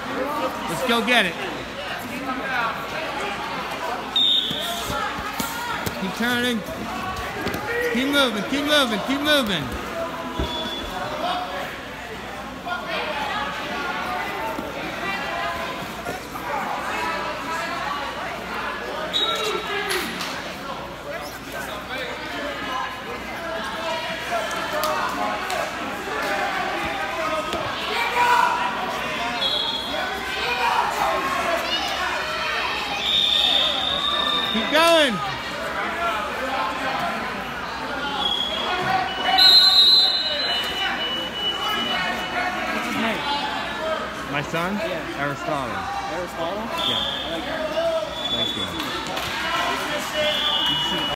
Let's go get it. Keep turning. Keep moving, keep moving, keep moving. Keep going. What's his name? My son? Yeah. Aristotle. Aristotle? Yeah. I like that. Thank you.